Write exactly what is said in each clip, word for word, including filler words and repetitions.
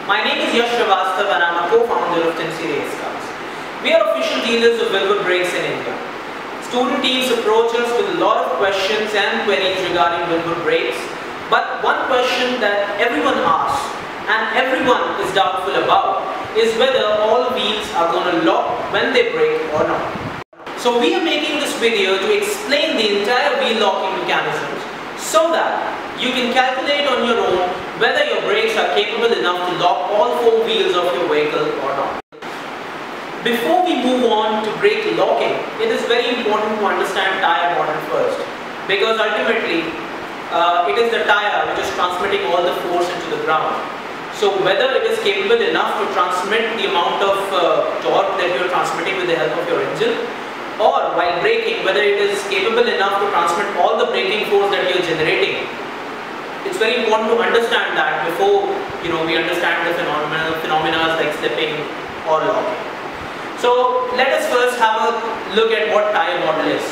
My name is Yash Srivastava and I am a co-founder of Tennessee Race Cars. We are official dealers of Wilwood brakes in India. Student teams approach us with a lot of questions and queries regarding Wilwood brakes, but one question that everyone asks and everyone is doubtful about is whether all wheels are going to lock when they brake or not. So we are making this video to explain the entire wheel locking mechanisms so that you can calculate on your own whether your brakes are capable enough to lock all four wheels of your vehicle or not. Before we move on to brake locking, it is very important to understand tire model first, because ultimately uh, it is the tire which is transmitting all the force into the ground. So whether it is capable enough to transmit the amount of uh, torque that you are transmitting with the help of your engine, or while braking, whether it is capable enough to transmit all the braking force that you are generating. It's very important to understand that before you know we understand the phenomena, phenomena like slipping or locking. So let us first have a look at what tire model is.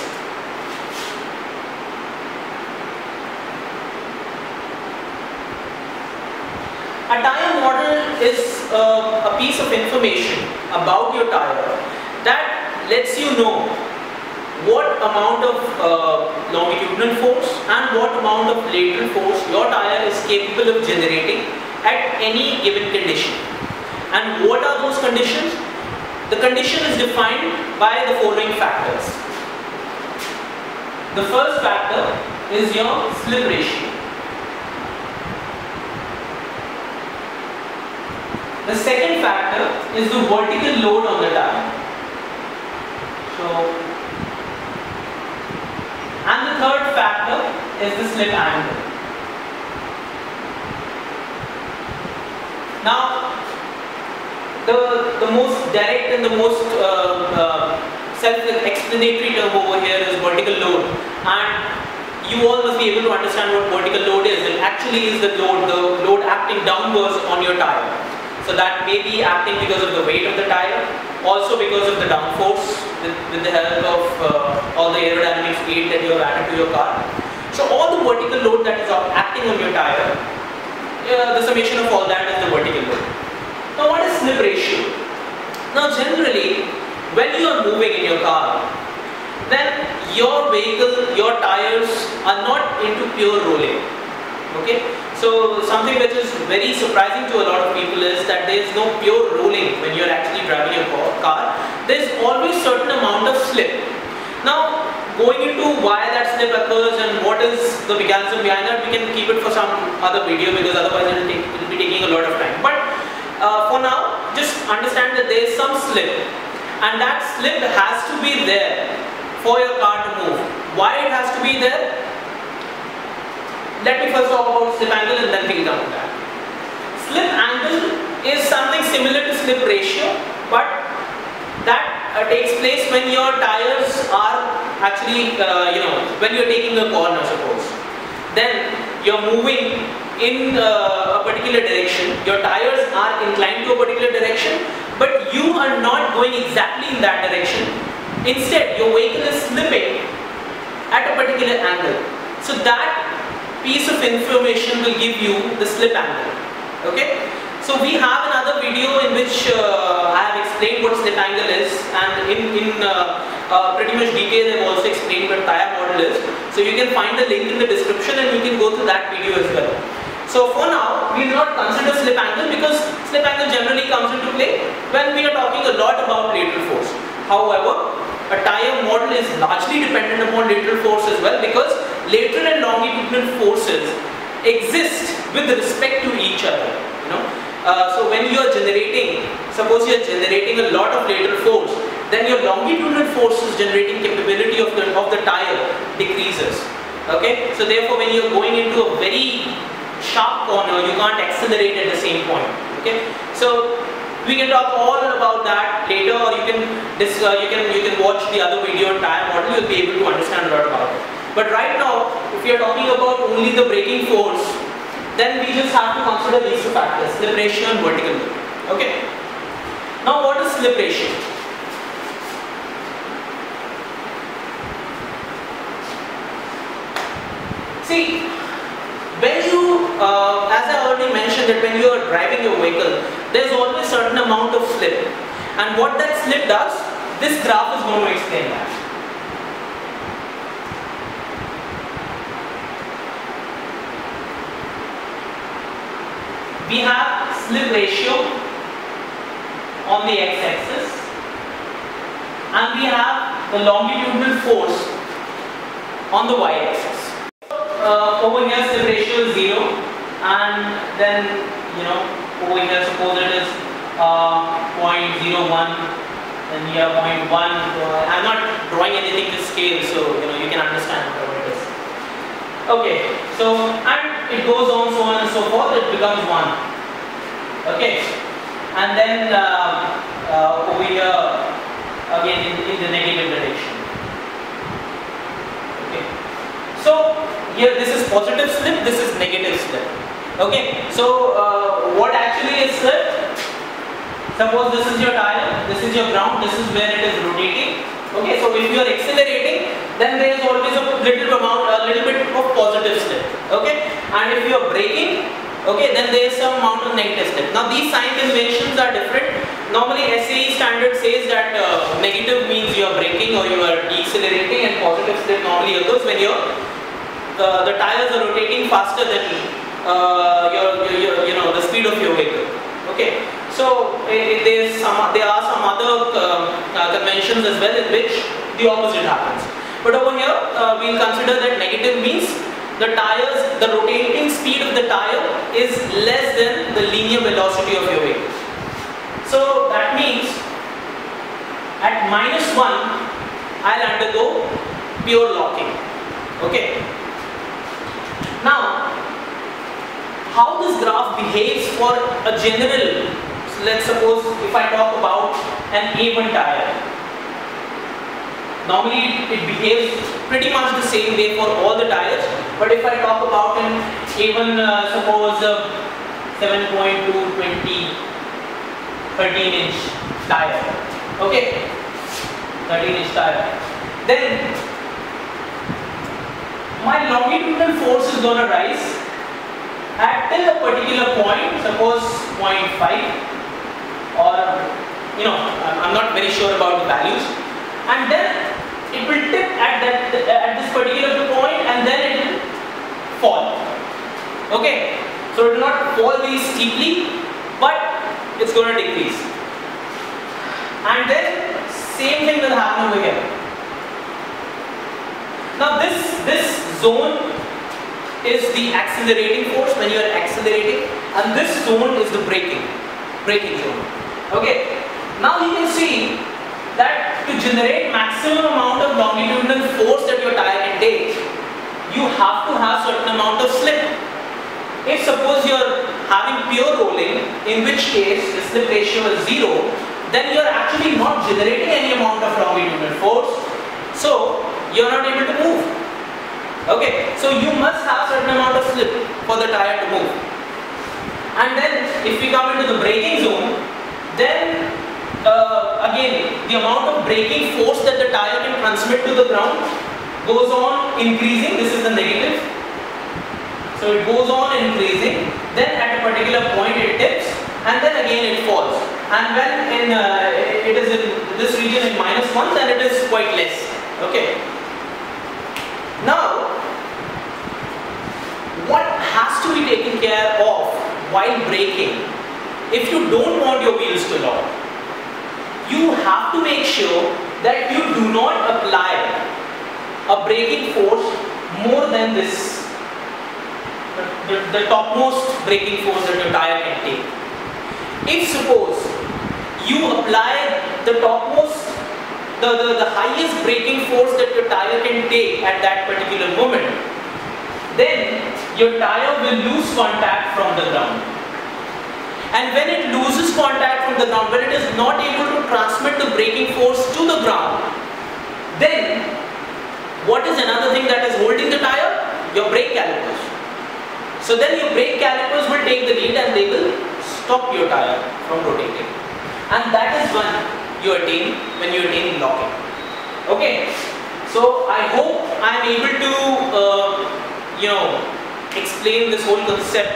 A tire model is uh, a piece of information about your tire that lets you know what amount of uh, longitudinal force and what amount of lateral force your tire is capable of generating at any given condition. And what are those conditions? The condition is defined by the following factors. The first factor is your slip ratio. The second factor is the vertical load on the tire. So, and the third factor is the slip angle. Now, the, the most direct and the most uh, uh, self-explanatory term over here is vertical load. And you all must be able to understand what vertical load is. It actually is the load, the load acting downwards on your tire. So that may be acting because of the weight of the tire, also because of the downforce with, with the help of uh, all the aerodynamic aid that you have added to your car. So all the vertical load that is acting on your tire, uh, the summation of all that is the vertical load. Now what is slip ratio? Now generally, when you are moving in your car, then your vehicle, your tires are not into pure rolling. Okay? So something which is very surprising to a lot of people is that there is no pure rolling when you are actually driving your car. There is always certain amount of slip. Now going into why that slip occurs and what is the mechanism behind that, we can keep it for some other video because otherwise it will, take, it will be taking a lot of time. But uh, for now, just understand that there is some slip, and that slip has to be there for your car to move. Why it has to be there? Let me first talk about slip angle and then we'll come to that. Slip angle is something similar to slip ratio, but that uh, takes place when your tires are actually, uh, you know, when you're taking a corner, suppose. Then you're moving in uh, a particular direction, your tires are inclined to a particular direction, but you are not going exactly in that direction. Instead, your vehicle is slipping at a particular angle. So that piece of information will give you the slip angle. Okay? So we have another video in which uh, I have explained what slip angle is, and in, in uh, uh, pretty much detail I have also explained what tire model is. So you can find the link in the description and you can go through that video as well. So for now, we will not consider slip angle because slip angle generally comes into play when we are talking a lot about lateral force. However, a tire model is largely dependent upon lateral force as well, because lateral and longitudinal forces exist with respect to each other. You know, uh, so when you are generating, suppose you are generating a lot of lateral force, then your longitudinal forces generating capability of the of the tire decreases. Okay, so therefore, when you are going into a very sharp corner, you can't accelerate at the same point. Okay, so we can talk all about that later, or you can this uh, you can you can watch the other video on tire model. You'll be able to understand a lot about it. But right now, if we are talking about only the braking force, then we just have to consider these two factors: slip ratio and vertical load. Okay. Now, what is slip ratio? See, when you, uh, as I already already mentioned that when you are driving your vehicle, there's always certain amount of slip. And what that slip does, this graph is going to explain that. We have slip ratio on the x-axis, and we have the longitudinal force on the y-axis. Uh, over here slip ratio is zero, and then you know over here suppose it is uh, zero point zero one, then here zero point one. Uh, I'm not drawing anything to scale, so you know you can understand what it is. Okay, so and it goes on so on and so forth. It becomes one. Okay, and then uh, uh, over here again in, in the negative direction. Okay, so here this is positive slip, this is negative slip. Okay, so uh, what actually is slip? Suppose this is your tire, this is your ground, this is where it is rotating. Okay, so if you are accelerating, then there is always a little amount, a little bit of positive slip. Okay, and if you are braking, okay, then there is some amount of negative slip. Now these sign conventions are different. Normally S A E standard says that uh, negative means you are braking or you are decelerating, and positive slip normally occurs when your uh, the tires are rotating faster than uh, your, your, your you know the speed of your vehicle. Okay, so uh, there is some there are some other uh, uh, conventions as well in which the opposite happens. But over here uh, we will consider that negative means the tires, the rotating speed of the tire is less than the linear velocity of your vehicle. So that means at minus one, I'll undergo pure locking. Okay. Now, how this graph behaves for a general, so let's suppose if I talk about an A one tire. Normally it behaves pretty much the same way for all the tires, but if I talk about an A one, uh, suppose uh, seven point two, twenty, thirteen inch tire, okay, thirteen inch tire, then my longitudinal force is going to rise at till a particular point, suppose zero point five, or you know, I'm not very sure about the values, and then it will tip at that at this particular point, and then it will fall. Okay, so it will not fall very steeply, but it's going to decrease. And then same thing will happen over here. Now this this zone is the accelerating force when you are accelerating, and this zone is the braking braking zone. Okay. Now you can see that to generate maximum amount of longitudinal force that your tire can take, you have to have certain amount of slip. If suppose you are having pure rolling, in which case the slip ratio is zero, then you are actually not generating any amount of longitudinal force, so you are not able to move. Okay, so you must have certain amount of slip for the tire to move. And then if we come into the braking zone, then Uh, again, the amount of braking force that the tire can transmit to the ground goes on increasing. This is the negative. So it goes on increasing. Then at a particular point it tips, and then again it falls. And when in uh, it is in this region in minus one, then it is quite less. Okay. Now, what has to be taken care of while braking? If you don't want your wheels to lock, you have to make sure that you do not apply a braking force more than this, the, the, the topmost braking force that your tire can take. If suppose you apply the topmost, the, the, the highest braking force that your tire can take at that particular moment, then your tire will lose contact from the ground. And when it loses contact from the ground, when it is not able to transmit the braking force to the ground, then what is another thing that is holding the tire? Your brake calipers. So then your brake calipers will take the lead and they will stop your tire from rotating. And that is when you attain, when you attain locking. Okay. So I hope I am able to, uh, you know, explain this whole concept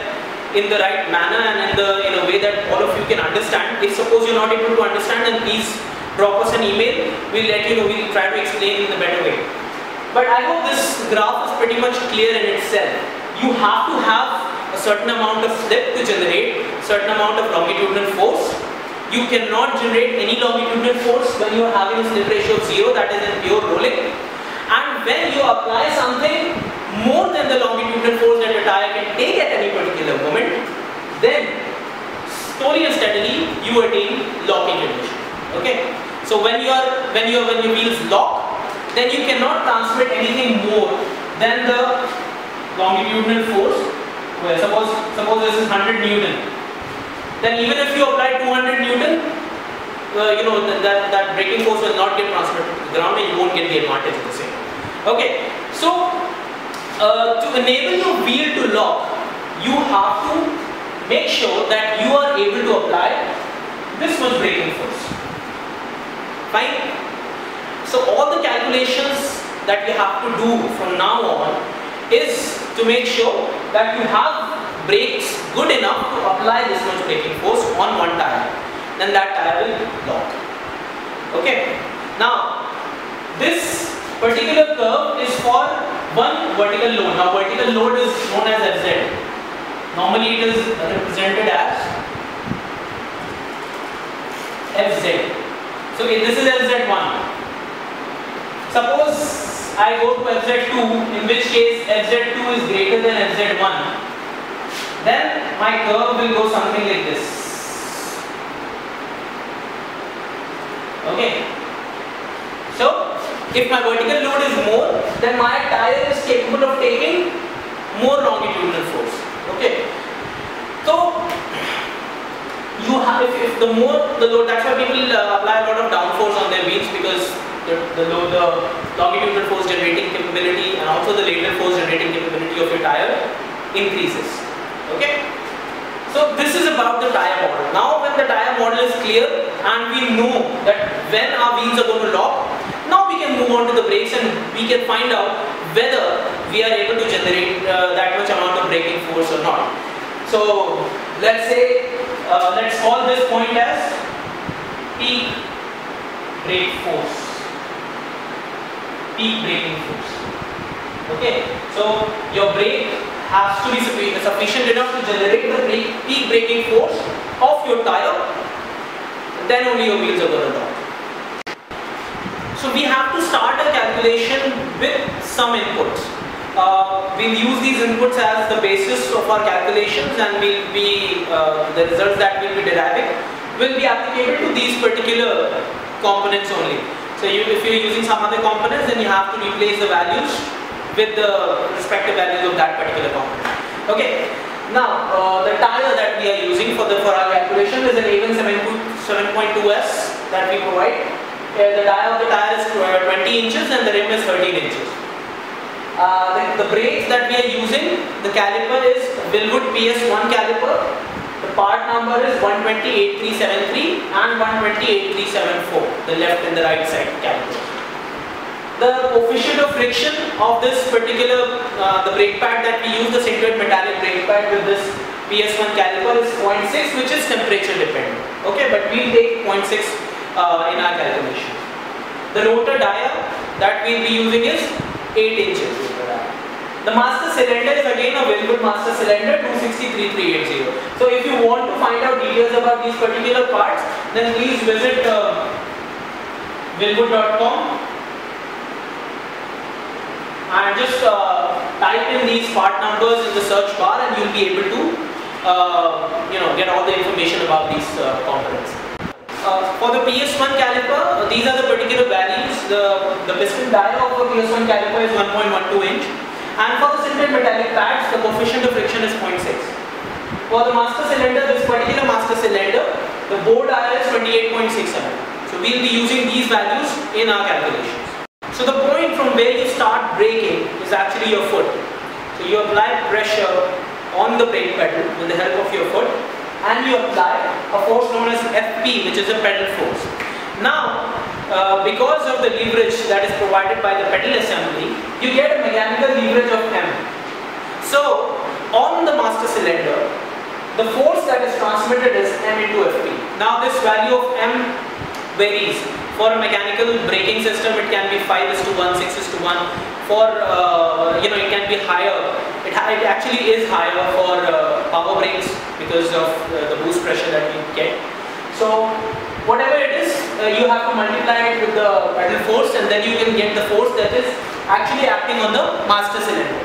in the right manner and in the in a way that all of you can understand. If suppose you're not able to understand, then please drop us an email. We'll let you know. We'll try to explain in a better way. But I hope this graph is pretty much clear in itself. You have to have a certain amount of slip to generate certain amount of longitudinal force. You cannot generate any longitudinal force when you are having a slip ratio of zero, that is in pure rolling. And when you apply something more than the longitudinal force that a tire can take at any particular moment, then slowly and steadily you attain locking condition. Okay. So when you are when you are when your wheels lock, then you cannot transmit anything more than the longitudinal force. Well, suppose suppose this is one hundred newton. Then even if you apply two hundred newton, uh, you know that, that that braking force will not get transmitted to the ground, and you won't get the advantage of the same. Okay. So uh, to enable your wheel to lock, you have to make sure that you are able to apply this much braking force. Fine. So all the calculations that we have to do from now on is to make sure that you have brakes good enough to apply this much braking force on one tire. Then that tire will lock. Okay. Now this particular curve is for one vertical load. Now vertical load is known as F Z. Normally it is represented as F Z. So this is F Z one. Suppose I go to F Z two, in which case F Z two is greater than F Z one. Then my curve will go something like this. Okay. So if my vertical load is more, then my tire is capable of taking more longitudinal force. Okay. So you have, if, if the more the load, that's why people uh, apply a lot of downforce on their wheels, because the, the load, the longitudinal force generating capability and also the lateral force generating capability of your tire increases. Okay. So this is about the tire model. Now when the tire model is clear and we know that when our wheels are going to lock, now we can move on to the brakes and we can find out whether we are able to generate uh, that much amount of braking force or not. So let's say, uh, let's call this point as peak brake force. Peak braking force. Okay, so your brake has to be sufficient enough to generate the brake, peak braking force of your tire, then only your wheels are going to lock. So we have to start a calculation with some inputs. Uh, we'll use these inputs as the basis of our calculations, and we'll be uh, the results that we'll be deriving will be applicable to these particular components only. So you, if you're using some other components, then you have to replace the values with the respective values of that particular component. Okay. Now uh, the tire that we are using for the for our calculation is an A one seven point two S that we provide. Uh, the tire of the tire is twenty inches and the rim is thirteen inches. Uh, the, the brakes that we are using, the caliper is Wilwood P S one caliper. The part number is one two eight three seven three and one two eight three seven four, the left and the right side caliper. The coefficient of friction of this particular, uh, the brake pad that we use, the sintered metallic brake pad with this P S one caliper is zero point six, which is temperature dependent. Okay, but we'll take zero point six uh, in our calculation. The rotor dia that we'll be using is eight inches. The master cylinder is again a Wilwood master cylinder two six three three eight zero. So if you want to find out details about these particular parts, then please visit uh, wilwood dot com and just uh, type in these part numbers in the search bar, and you'll be able to uh, you know get all the information about these uh, components. Uh, for the P S one caliper, uh, these are the particular values. The, the piston dia of a P S one caliper is one point one two inch, and for the sintered metallic pads, the coefficient of friction is zero point six. For the master cylinder, this particular master cylinder, the bore dia is twenty-eight point six seven. So we'll be using these values in our calculations. So the point from where you start braking is actually your foot. So you apply pressure on the brake pedal with the help of your foot, and you apply a force known as F P, which is a pedal force. Now, uh, because of the leverage that is provided by the pedal assembly, you get a mechanical leverage of M. So, on the master cylinder, transmitted is m into F P. Now this value of m varies. For a mechanical braking system, it can be five is to one, six is to one. For uh, you know, it can be higher. It, it actually is higher for uh, power brakes because of uh, the boost pressure that you get. So whatever it is, uh, you have to multiply it with the pedal force, and then you can get the force that is actually acting on the master cylinder.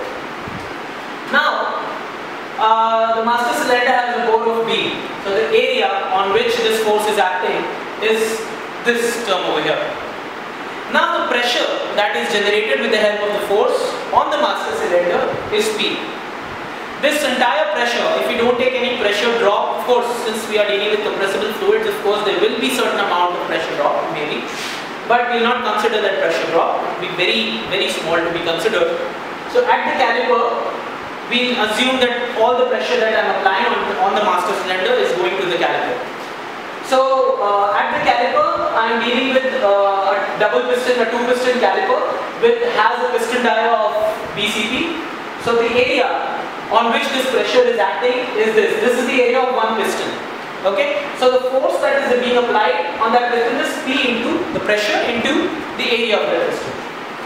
Now, uh, the master cylinder has a bore of B. So the area on which this force is acting is this term over here. Now the pressure that is generated with the help of the force on the master cylinder is P. This entire pressure, if you don't take any pressure drop, of course, since we are dealing with compressible fluids, of course there will be certain amount of pressure drop, maybe, but we will not consider that pressure drop. It will be very, very small to be considered. So at the caliper, we assume that all the pressure that I am applying on, on the master cylinder is going to the caliper. So uh, at the caliper, I am dealing with uh, a double piston, a two piston caliper, which has a piston dia of B C P. So the area on which this pressure is acting is this. This is the area of one piston. Okay. So the force that is being applied on that piston is P into the pressure into the area of the piston.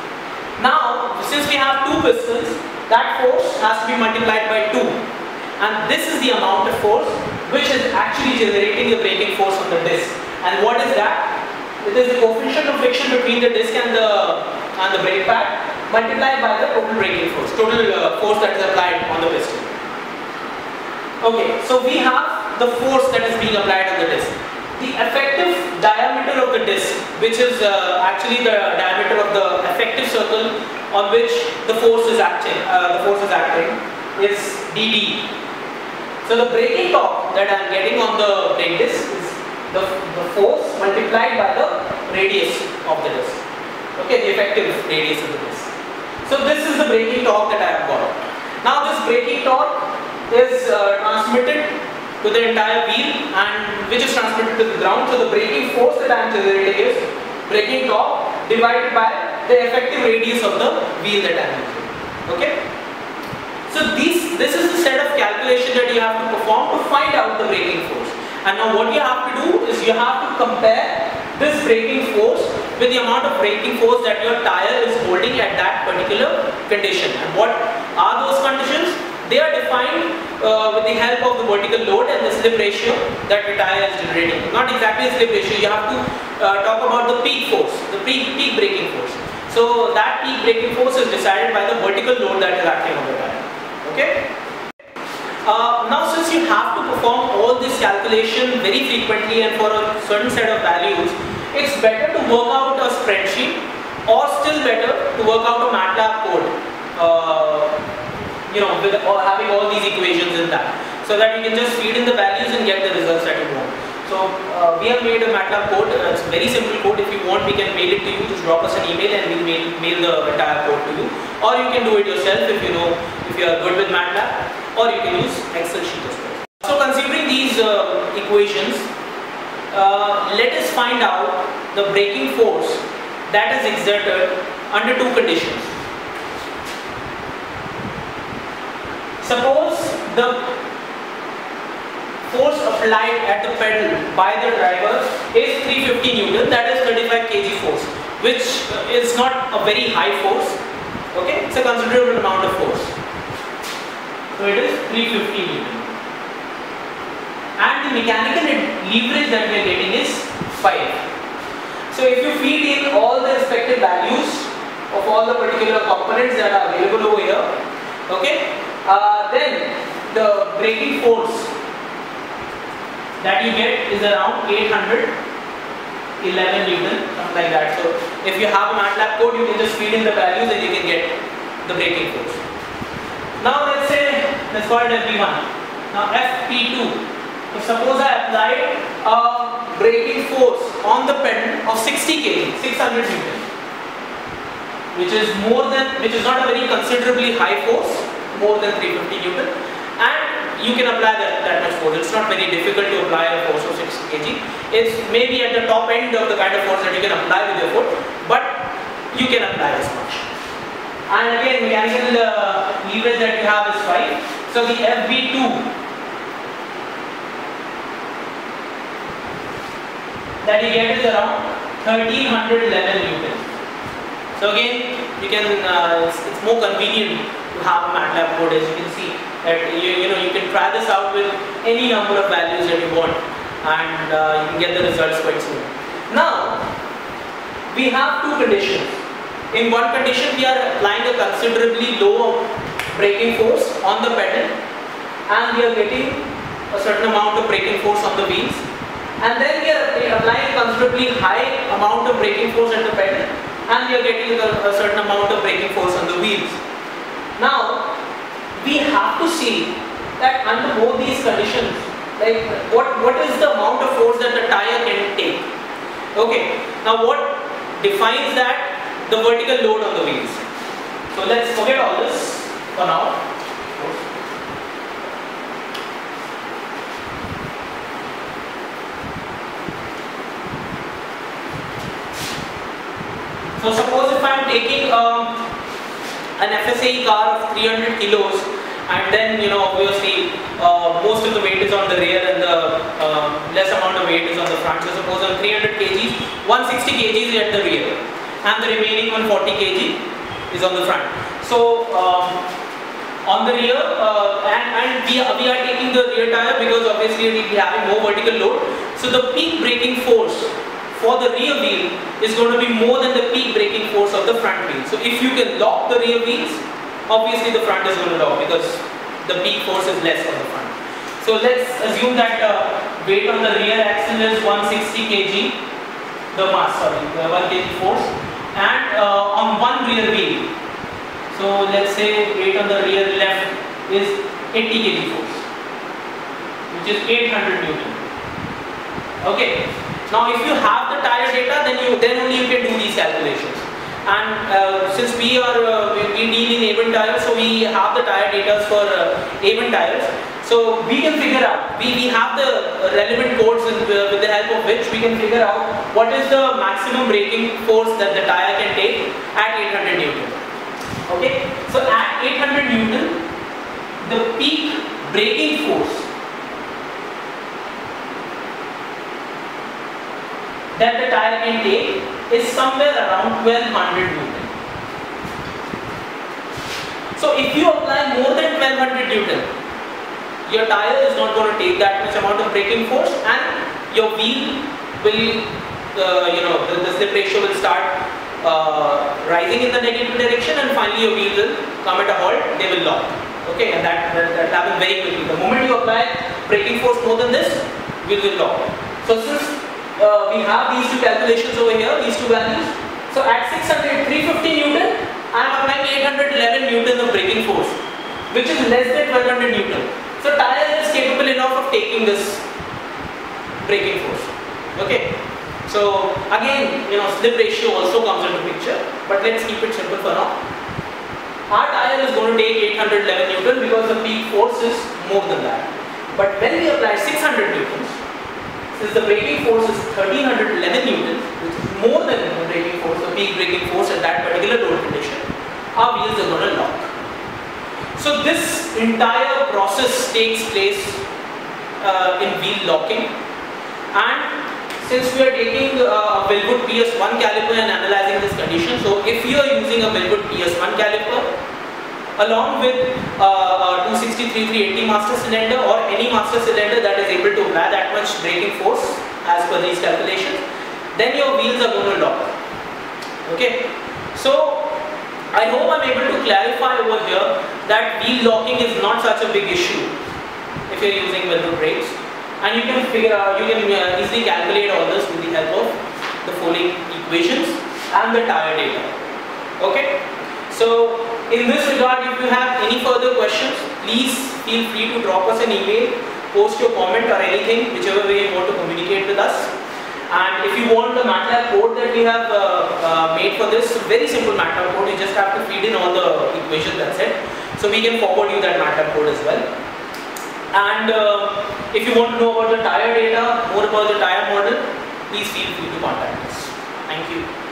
Now, since we have two pistons, that force has to be multiplied by two, and this is the amount of force which is actually generating the braking force on the disc. And what is that? It is the coefficient of friction between the disc and the and the brake pad multiplied by the total braking force, total uh, force that is applied on the piston. Okay, so we have the force that is being applied on the disc. The effective diameter of the disc, which is uh, actually the diameter of the effective circle on which the force is acting, uh, the force is acting, is D D. So the braking torque that I am getting on the brake disc is the, the force multiplied by the radius of the disc. Okay, the effective radius of the disc. So this is the braking torque that I have got. Now this braking torque is uh, transmitted to the entire wheel, and which is transmitted to the ground. So the braking force that I am generating is braking torque divided by the effective radius of the wheel that I am using. Okay. So these, this is the set of calculation that you have to perform to find out the braking force. And now what you have to do is you have to compare this braking force with the amount of braking force that your tire is holding at that particular condition. And what are those conditions? They are defined uh, with the help of the vertical load and the slip ratio that the tire is generating. Not exactly the slip ratio, you have to uh, talk about the peak force, the peak, peak braking force. So that peak braking force is decided by the vertical load that is acting on the tire. Okay. Uh, now, since you have to perform all this calculation very frequently and for a certain set of values, it's better to work out a spreadsheet, or still better to work out a MATLAB code. Uh, you know, with or having all these equations in that, so that you can just feed in the values and get the results that you want. So uh, we have made a MATLAB code. Uh, it's a very simple code. If you want, we can mail it to you. Just drop us an email and we'll mail, mail the entire code to you. Or you can do it yourself if you know, if you are good with MATLAB. Or you can use Excel sheet as well. So considering these uh, equations, uh, let us find out the braking force that is exerted under two conditions. Suppose the force applied at the pedal by the driver is three hundred fifty newton, that is thirty-five kilograms force, which is not a very high force. Okay, it's a considerable amount of force. So it is three hundred fifty newton. And the mechanical leverage that we are getting is five. So if you feed in all the respective values of all the particular components that are available over here, okay, uh, then the braking force that you get is around eight hundred eleven newton, something like that. So if you have a MATLAB code, you can just feed in the values and you can get the braking force. Now let's say, let's call it F B one. Now F P two. So suppose I applied a braking force on the pedal of sixty kilograms, six hundred newton, which is more than, which is not a very considerably high force, more than three hundred fifty newton, and you can apply that, that much force. It's not very difficult to apply a force of sixty kilograms. It's maybe at the top end of the kind of force that you can apply with your foot, but you can apply this much. And again, mechanical uh, leverage that you have is five. So the F B two that you get is around thirteen eleven newton. So again, you can uh, it's, it's more convenient to have a MATLAB code, as you can see that you, you know you can try this out with any number of values that you want, and uh, you can get the results quite soon. Now we have two conditions. In one condition, we are applying a considerably low braking force on the pedal, and we are getting a certain amount of braking force on the wheels, and then we are applying a considerably high amount of braking force at the pedal, and we are getting a, a certain amount of braking force on the wheels. Now we have to see that under both these conditions, like what what is the amount of force that the tire can take. Okay, now what defines that? The vertical load on the wheels. So let's forget all this for now. So suppose if I am taking um, an F S A E car of three hundred kilos, and then you know obviously uh, most of the weight is on the rear and the uh, less amount of weight is on the front. So suppose on three hundred kilograms, one hundred sixty kilograms is at the rear, and the remaining one hundred forty kilograms is on the front. So um, on the rear, uh, and, and we, are, we are taking the rear tire because obviously we will be having more vertical load. So the peak braking force for the rear wheel is going to be more than the peak braking force of the front wheel. So if you can lock the rear wheels, obviously the front is going to lock because the peak force is less on the front. So let's assume that uh, weight on the rear axle is one hundred sixty kilograms, the mass, sorry, the one kilogram force, and uh, on one rear wheel. So let's say weight on the rear left is eighty kilogram force, which is eight hundred newton. Okay. Now if you have the tire data, then you then only you can do these calculations. And uh, since we are uh, we, we deal in Avon tires, so we have the tire data for uh, Avon tires. So we can figure out, we, we have the relevant codes with, uh, with the help of which we can figure out what is the maximum braking force that the tire can take at eight hundred newton. Okay, so at eight hundred newton, the peak braking force that the tire can take is somewhere around twelve hundred newton. So if you apply more than twelve hundred newton, your tire is not going to take that much amount of braking force, and your wheel will, uh, you know, the, the slip ratio will start uh, rising in the negative direction, and finally your wheel will come at a halt, they will lock. Okay, and that, that, that happens very quickly. The moment you apply braking force more than this, wheel will lock. So since uh, we have these two calculations over here, these two values, so at six hundred, three hundred fifty newton, I am applying eight hundred eleven newton of braking force, which is less than twelve hundred newton. So tire is capable enough of taking this braking force. Okay. So again, you know, slip ratio also comes into picture, but let's keep it simple for now. Our tire is going to take eight hundred eleven newton because the peak force is more than that. But when we apply six hundred newtons, since the braking force is thirteen eleven newton, which is more than the braking force, the peak braking force at that particular load condition, our wheels are going to lock. So this entire process takes place uh, in wheel locking, and since we are taking uh, a Wilwood P S one caliper and analyzing this condition, so if you are using a Wilwood P S one caliper along with uh, a two sixty-three three eighty master cylinder or any master cylinder that is able to apply that much braking force as per these calculations, then your wheels are going to lock. Okay, so I hope I am able to clarify over here that wheel locking is not such a big issue if you are using Wilwood brakes, and you can figure out, you can uh, easily calculate all this with the help of the following equations and the tire data. Okay, so in this regard, if you have any further questions, please feel free to drop us an email, post your comment or anything, whichever way you want to communicate with us. And if you want the MATLAB code that we have uh, uh, made for this, very simple MATLAB code, you just have to feed in all the equations, that's it. So we can forward you that MATLAB code as well. And uh, if you want to know about the tire data, more about the tire model, please feel free to contact us. Thank you.